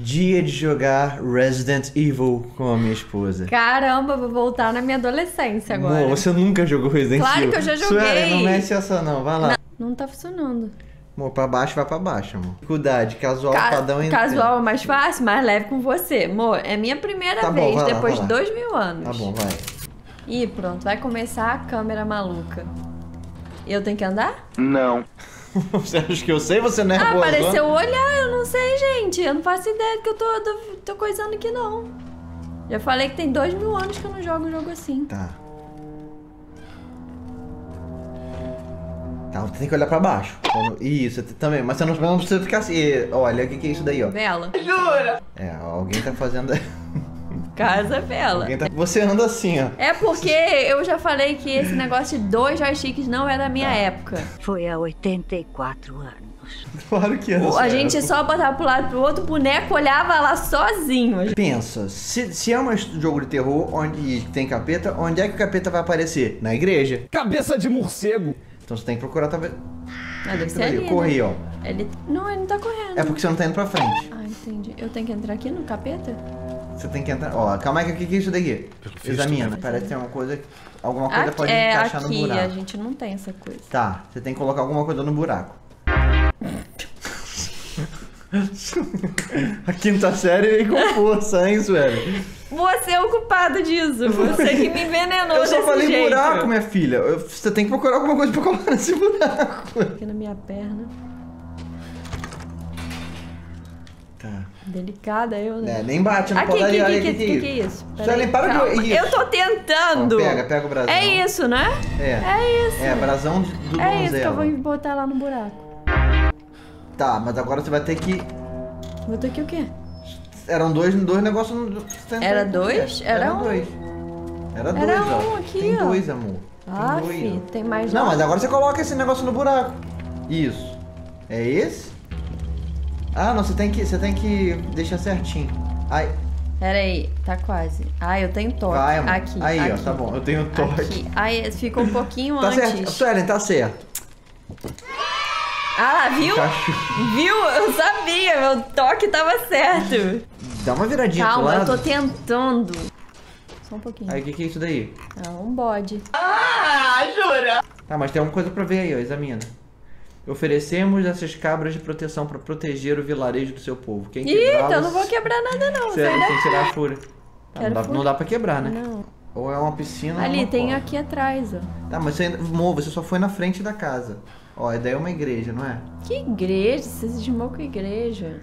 Dia de jogar Resident Evil com a minha esposa. Caramba, vou voltar na minha adolescência agora. Amor, você nunca jogou Resident Evil? Claro que eu já joguei. Suelen, não mexe essa não, vai lá. Não tá funcionando. Amor, pra baixo, vai pra baixo, amor. Dificuldade, casual, padrão e... Casual é mais fácil, mais leve com você. Amor, é minha primeira vez, vai lá, depois vai de lá. 2000 anos. Tá bom, vai. Ih, pronto, vai começar a câmera maluca. Eu tenho que andar? Não. Você acha que eu sei? Você não é Ah, boa, pareceu olhar, eu não sei, gente. Eu não faço ideia do que eu tô coisando aqui, não. Já falei que tem 2000 anos que eu não jogo um jogo assim. Tá. Tá, você tem que olhar pra baixo. Isso, também. Mas você não precisa ficar assim. Olha, o que é isso daí, ó? Vela. Jura? É, alguém tá fazendo... Casa Vela. Você anda assim, ó. É porque eu já falei que esse negócio de 2 joysticks não é da minha época. Foi há 84 anos. Claro que anda. A gente só botava pro lado pro outro, o boneco olhava lá sozinho. Pensa, se é um jogo de terror onde tem capeta, onde é que o capeta vai aparecer? Na igreja. Cabeça de morcego. Então você tem que procurar talvez... Ah, deve ser ali, corre, né? ó. Não, ele não tá correndo. É porque você não tá indo pra frente. Ah, entendi. Eu tenho que entrar aqui no capeta? Você tem que entrar... Ó, calma aí, o que é isso daqui? Examina, parece que tem alguma coisa pode encaixar no buraco. A gente não tem essa coisa. Tá, você tem que colocar alguma coisa no buraco. A quinta série vem com força, hein, Sueli? Você é o culpado disso. Você que me envenenou Eu só desse falei jeito. buraco, minha filha. Você tem que procurar alguma coisa pra colocar nesse buraco. Aqui na minha perna. Tá. Delicada eu, né? É, nem bate, não pode O olhar. que é isso? Sueli, para de... Isso. Eu tô tentando. Ó, pega o brasão. É isso, né? É isso. É, brasão do donzelo. É isso que eu vou botar lá no buraco. Tá, mas agora você vai ter que... Botou aqui o quê? Eram dois negócios... Era dois? Era um. dois. Era dois, Era ó. um aqui, Tem ó. dois, amor. Ah, Tem dois, fi, ó. tem mais Não, um. mas agora você coloca esse negócio no buraco. Isso. É esse? Ah, não, você tem que deixar certinho. Ai. Pera aí, tá quase. Ah, eu tenho toque. Vai, amor. Aqui, Aí, aqui. ó, tá bom. Eu tenho toque. Aqui. Aí ficou um pouquinho Tá antes. certo. Suelen, tá certo. Ah lá, viu? Encaixou. Viu? Eu sabia, meu toque tava certo. Dá uma viradinha pro Calma, eu lado. tô tentando. Só um pouquinho. Aí, o que é isso daí? Ah, um bode. Ah, jura? Tá, mas tem alguma coisa pra ver aí, ó. Examina. Oferecemos essas cabras de proteção pra proteger o vilarejo do seu povo. Quem Ih, quebrá-las... então eu não vou quebrar nada não. Você Sai tem daqui. que tirar a fúria. Tá, Quero fúria. não dá pra quebrar, né? Não. Ou é uma piscina ou é Ali, uma tem cova. aqui atrás, ó. Tá, mas você, amor, você só foi na frente da casa. Ó, e daí é uma igreja, não é? Que igreja? Você se esmou com a igreja.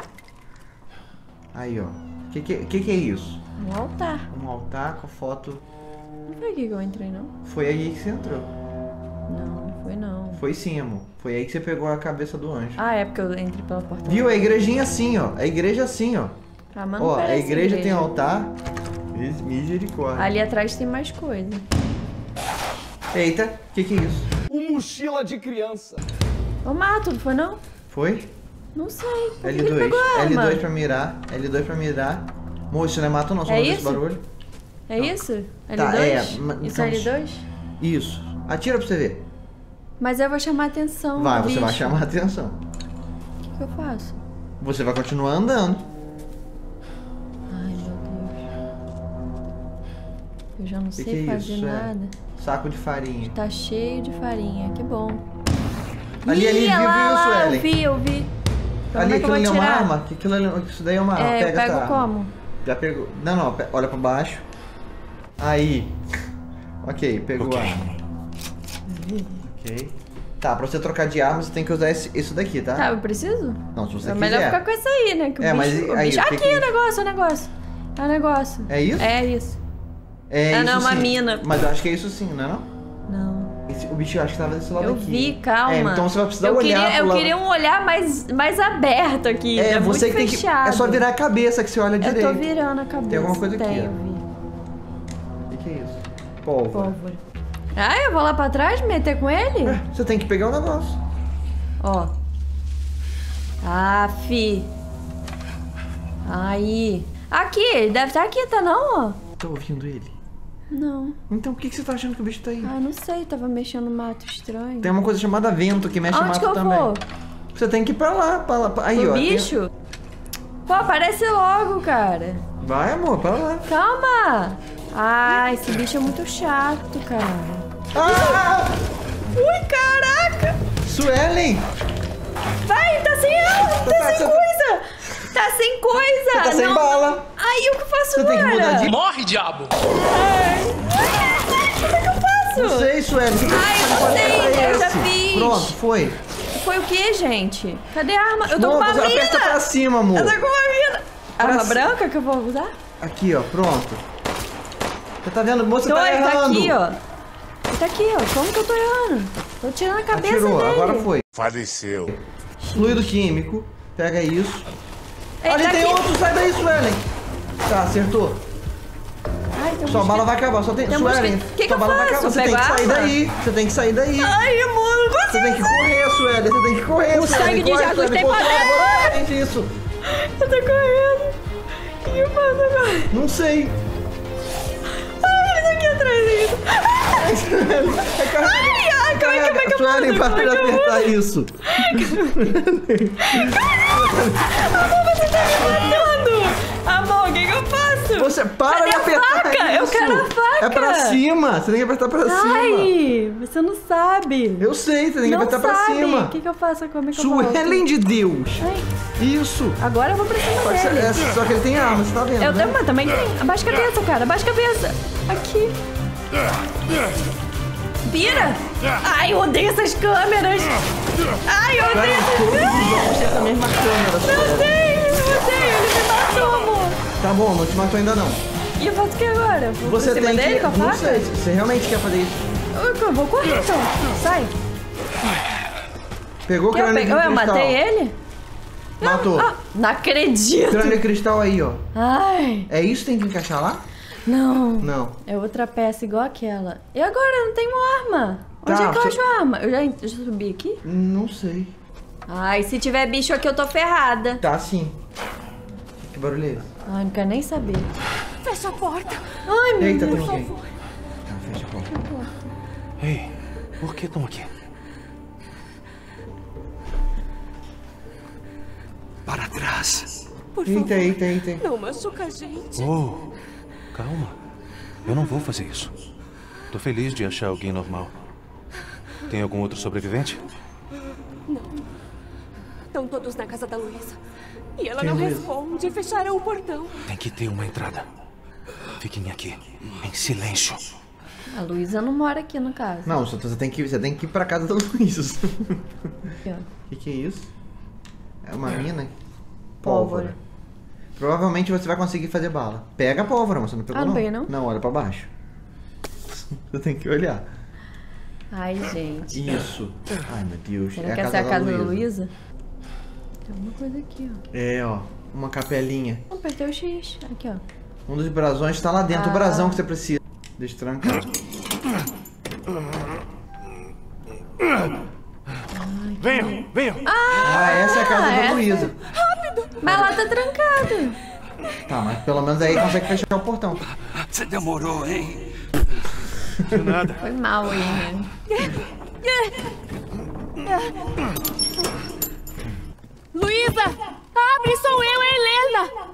Aí, ó. Que é isso? Um altar. Um altar com foto. Não foi aqui que eu entrei, não? Foi aí que você entrou. Não foi não. Foi sim, amor. Foi aí que você pegou a cabeça do anjo. Ah, é porque eu entrei pela porta. Viu? A igrejinha assim, ó. A igreja assim, ó. Ah, mas não Ó, a parece igreja tem altar. Misericórdia. Ali atrás tem mais coisa. Eita, que é isso? Um mochila de criança. Ô, Mato, não foi não? Foi? Não sei. Por que L2. ele pegou a arma? L2 pra mirar. L2 pra mirar. Moço, isso não é mato não, só É não esse isso? barulho. É isso? L2? Tá, é, Isso é então- L2? Isso. Atira pra você ver. Mas eu vou chamar a atenção. Vai, do você vai bicho. chamar a atenção. O que eu faço? Você vai continuar andando. Ai, meu Deus. Eu já não sei Que é fazer isso? nada. Saco de farinha. Tá cheio de farinha, que bom. Ali, Ih, viu, lá, Suelen? eu vi. Então, Ali, como é que eu aquilo ali é vou uma tirar? arma? Isso daí é uma arma. É, eu Pega essa pego arma. como? Já pegou. Não, olha pra baixo. Aí. Ok, pegou a arma. Ok. Tá, pra você trocar de arma, você tem que usar isso daqui, tá? Tá, eu preciso? Não, se você É quiser. melhor ficar com essa aí, né? Que o É, mas bicho, aí, bicho... o que Aqui, que- o negócio, o negócio. É o negócio. É isso? É isso. É Ah, isso não, uma sim. mina. Mas eu acho que é isso sim, não é não? Não. O bicho eu acho que tava desse lado Eu aqui. vi, calma. É, então você vai precisar eu olhar queria, pro Eu lado... queria um olhar mais aberto aqui. É, muito você que tem que... fechado. É só virar a cabeça que você olha direito. Eu tô virando a cabeça. Tem alguma coisa aqui, Tem, ó. eu vi. O que é isso? Pólvora. Pólvora. Ah, eu vou lá pra trás meter com ele? Ué, você tem que pegar o negócio. Ó. Ah, fi. Aí. Aqui, ele deve estar aqui, tá não, ó? Tá ouvindo ele? Não. Então por que você tá achando que o bicho tá aí? Ah, não sei, tava mexendo no mato estranho. Tem uma coisa chamada vento que mexe o Aonde mato que eu também. vou? Você tem que ir pra lá, Aí, O ó. bicho? Pô, aparece logo, cara. Vai, amor, para lá. Calma. Ai, esse bicho é muito chato, cara. Ah! Ui, caraca. Suelen! Vai, tá sem ela. Tá sem coisa. Tá sem coisa. Você tá sem bala. Aí, o que eu faço Você tem que agora? mudar de... Morre, diabo! Como é que eu faço? Não sei, Suelen. Você tem que Ai, eu não sei, eu já esse. fiz. Pronto, foi. Foi o que, gente? Cadê a arma? Eu tô com uma Você mina. aperta pra cima, amor. Eu tô com uma mina. Arma Pra branca que eu vou usar? Aqui, ó, pronto. Você tá vendo? Moça, Tô, tá ele tá errando. aqui, ó. Ele tá aqui, ó. Como que eu tô errando? Tô tirando a cabeça Atirou, dele. agora foi. Faleceu. Fluido químico. Pega isso. Ele Ali tá tem aqui. outro, sai daí, Suelen. Tá, acertou. Ai, tem um Sua mosquito. bala vai acabar, só tem... Tem um Suelen, mosquito. Que sua eu bala vai faço? acabar. Você tem Pego que a sair arma? daí. Você tem que sair daí. Ai, amor, não consigo. Você tem que correr, Suelen. Você tem que correr, O sangue de Jesus tem poder. Isso. Eu tô correndo. O que eu faço agora? Não sei. Ai, ele tá aqui atrás. Ai, como é que eu Suelen, faço? para de apertar isso. Amor, você tá me matando. Amor, o que eu faço? Você para Cadê de a apertar faca? Eu isso. quero a faca. É pra cima. Você tem que apertar pra cima. Ai, você não sabe. Eu sei, você tem que não apertar sabe. pra cima. O que eu faço? Como é que eu volto? Suelen de Deus. Ai, Isso. agora eu vou pra cima Só que, dele. só que ele tem arma, você tá vendo, Eu né? também tem. Abaixa a cabeça, cara. Abaixa a cabeça. Aqui. Vira. Ai, eu odeio essas câmeras. Ai, eu odeio essas câmeras. Você é a mesma câmera. Eu odeio. Ele me matou, amor. Tá bom, não te matou ainda não. E eu faço o que agora? Vou Você pra cima tem dele que... com a Não faca? sei, você realmente quer fazer isso. Eu vou correr, então. Sai. Pegou o Que eu crânio de peguei? Eu cristal. matei ele? Matou. Ah, não acredito. Crânio de cristal aí, ó. Ai, É isso que tem que encaixar lá? não. Não. É outra peça igual aquela. E agora? Eu não tenho arma. Onde Tá, é que eu você- acho a arma? Eu já subi aqui? Não sei. Ai, se tiver bicho aqui eu tô ferrada. Tá sim. Que barulho é esse? Ai, não quero nem saber. Fecha a porta. Ai, meu Eita, Deus. tem alguém. Tá, fecha a porta. Ei, por que estão aqui? Para trás. Por favor, Eita. não machuca a gente. Oh, calma. Eu não vou fazer isso. Tô feliz de achar alguém normal. Tem algum outro sobrevivente? Estão todos na casa da Luísa. E ela Quem não é Luísa? responde. Fecharam o portão. Tem que ter uma entrada. Fiquem aqui, em silêncio. A Luísa não mora aqui, no caso. Não, você tem que ir pra casa da Luísa. Aqui, ó. Que é isso? É uma mina? Pólvora. Provavelmente você vai conseguir fazer bala. Pega a pólvora, mas você não pegou Ah, não peguei, não? Não, olha pra baixo. Você tem que olhar. Ai, gente. Isso. Ai, meu Deus. Será É que a essa é a casa da Luísa. Luísa? Tem alguma coisa aqui, ó. É, ó. Uma capelinha. Não, apertei o X. Aqui, ó. Um dos brasões tá lá dentro. O Ah. brasão que você precisa. Deixa eu trancar. Venham, venham! Ah, essa é a casa da essa. Luísa. Mas lá tá trancado. Tá, mas pelo menos aí consegue fechar o portão. Você demorou, hein? De nada. Foi mal aí, né? Luísa! Abre, sou eu, Helena!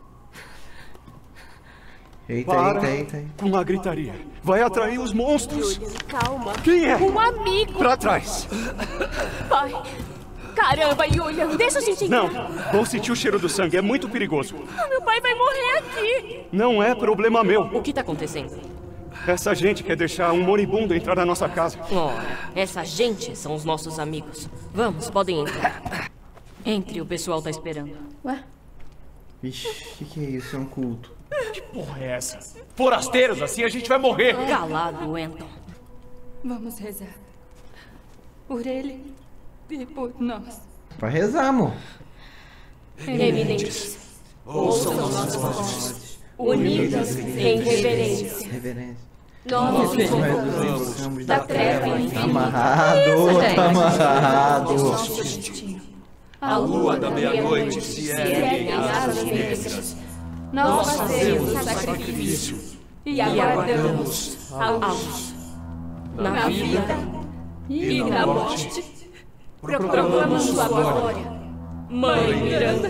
Eita. Com a gritaria. Vai atrair os monstros. Julian, calma. Quem é? Um amigo. Pra trás. Pai. Caramba, Julian, deixa a gente Não, entrar. vou sentir o cheiro do sangue. É muito perigoso. Meu pai vai morrer aqui. Não é problema meu. O que tá acontecendo? Essa gente quer deixar um moribundo entrar na nossa casa. Ora, essa gente são os nossos amigos. Vamos, podem entrar. Entre, o pessoal tá esperando. Ué? Vixe, que é isso? É um culto. Porra, é essa? Forasteiros, assim a gente vai morrer. Calado, Anton. Vamos rezar. Por ele e por nós. Pra rezar, amor. Eminentes, ouçam nossas vozes, unidas em reverência. Reverência. Nós nos Vamos da treva infinita. Amarrado, gente? tá amarrado. Nosso destino. A lua da meia-noite se ergue em asas negras. Nós fazemos o sacrifício e aguardamos a luz. Na vida e na morte, proclamamos sua glória. Mãe Miranda.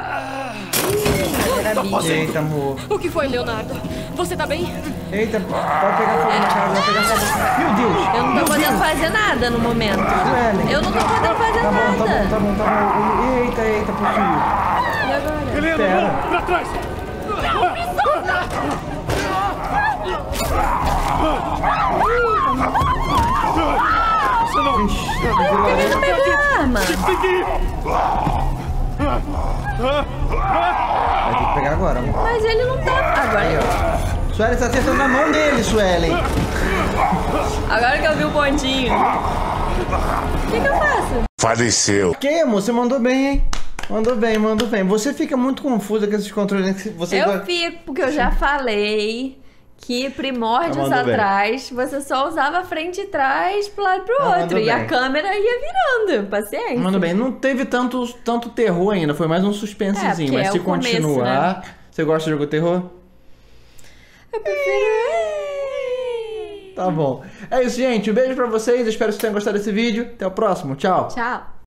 Eita, amor. O que foi, Leonardo? Você tá bem? Eita, pode pegar fogo na casa, vai pegar fogo. Meu Deus! Eu não tô podendo fazer nada no momento. Suelen. Eu não tô podendo fazer Tá bom, tá nada. bom, tá bom, tá bom. Eita, possível. E agora? Helena, Pera. não! Pra trás! Você não... Ixi, Por que ele não pegou a arma? vai ter que pegar agora, amor. Mas ele não tá. Aí, ó. Suelen tá acertando na mão dele, Suelen. Agora que eu vi o pontinho. O que eu faço? Faleceu. Ok, amor, você mandou bem, hein? Mandou bem, mandou bem. Você fica muito confusa com esses controles. Você Eu fico, porque eu já falei que primórdios Mandou bem. atrás você só usava frente e trás pro lado e pro outro. mandou E a bem. câmera ia virando. Paciência. Mandou bem. Não teve tanto terror ainda, foi mais um suspensezinho. porque Mas é se o começo, continuar. né? Você gosta de jogo terror? Eu prefiro. Tá bom. É isso, gente. Um beijo pra vocês. Espero que vocês tenham gostado desse vídeo. Até o próximo. Tchau. Tchau.